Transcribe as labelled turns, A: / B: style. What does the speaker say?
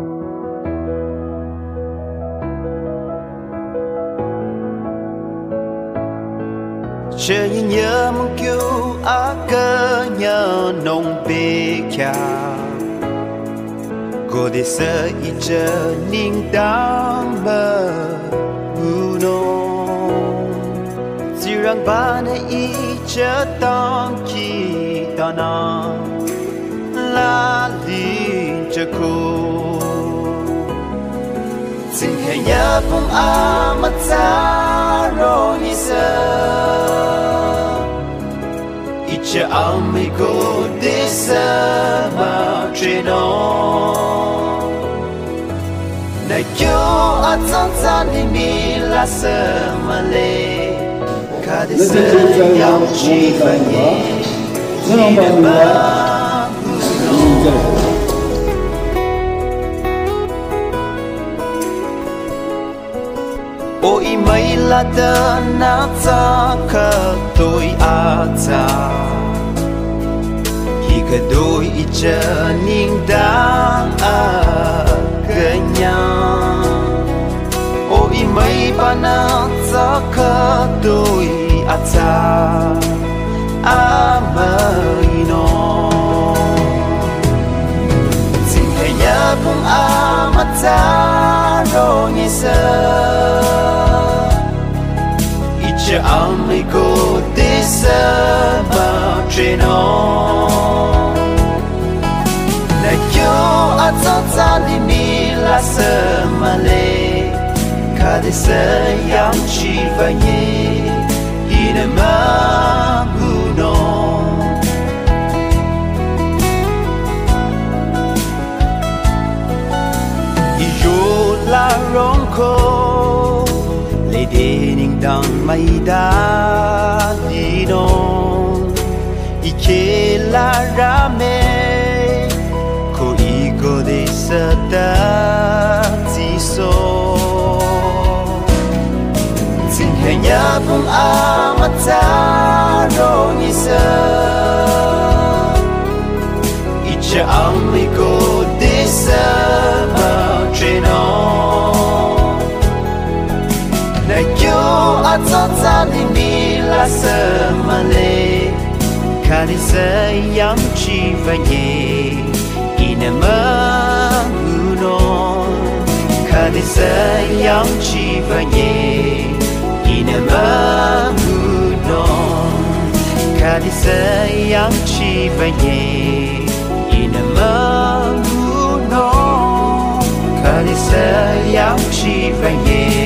A: chờ nhớ mong cứu á cơ nhớ nông bê kia cô để sợ ý chờ ninh đáng mơ u nông chỉ rằng ba này ý chờ tông kỳ tao nó la liên chờ cô xin hãy nhớ phong a mất xa rồi như sợ chờ ông mi cô để sợ mà trên nó này cho ở trong gian thì mi là sợ mà lệ cả để sợ nhau chỉ phải nhẹ chỉ để mà ôi mấy là đơn nát ra khờ tôi à cha khi cả đôi chờ ninh đáng à cái nhà ôi mấy ba nát ra khờ tôi à cha à mây nó xin hãy nhớ cùng à mắt cha rồi như sơ chờ ông ấy cô để sợ mà trên nó này cho ở trong gian thì mi là sợ mà lệ cả để sợ yam chỉ phải nhẹ đi nơi mà ngu nó yêu là rong khô lệ để ninh đang mây đá đi nông ý kê là ra mê cô ý cô để sợ ta chỉ số xin hãy nhớ phong a mắt ta rồi như sợ ý chờ ông ấy cô để sợ mà trên nó này cho ở trong gian thì mi là sợ mà lệ cả đi sợ yam chỉ phải nhẹ in mơ u nó cả đi sợ yam chỉ phải nhẹ in mơ u nó cả đi sợ yam chỉ phải nhẹ in mơ u nó cả đi sợ yam chỉ phải nhẹ